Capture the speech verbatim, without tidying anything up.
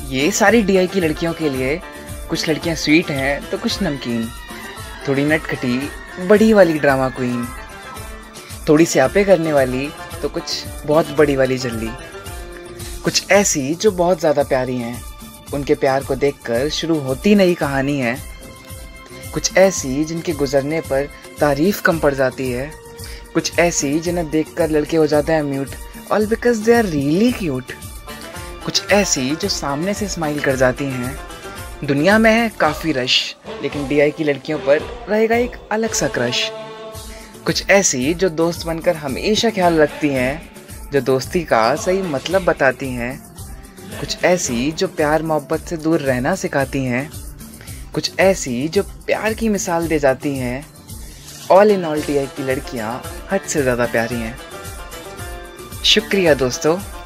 ये सारी डीआई की लड़कियों के लिए कुछ लड़कियां स्वीट हैं तो कुछ नमकीन, थोड़ी नटखटी बड़ी वाली ड्रामा क्वीन, थोड़ी स्यापे करने वाली तो कुछ बहुत बड़ी वाली जल्दी, कुछ ऐसी जो बहुत ज़्यादा प्यारी हैं, उनके प्यार को देखकर शुरू होती नई कहानी है, कुछ ऐसी जिनके गुजरने पर तारीफ कम पड़ जाती है, कुछ ऐसी जिन्हें देखकर लड़के हो जाते हैं mute all because they are really cute, कुछ ऐसी जो सामने से स्माइल कर जाती हैं। दुनिया में है काफ़ी रश, लेकिन डीआई की लड़कियों पर रहेगा एक अलग सा क्रश। कुछ ऐसी जो दोस्त बनकर हमेशा ख्याल रखती हैं, जो दोस्ती का सही मतलब बताती हैं, कुछ ऐसी जो प्यार मोहब्बत से दूर रहना सिखाती हैं, कुछ ऐसी जो प्यार की मिसाल दे जाती हैं। ऑल इन ऑल डीआई की लड़कियां हद से ज़्यादा प्यारी हैं। शुक्रिया दोस्तों।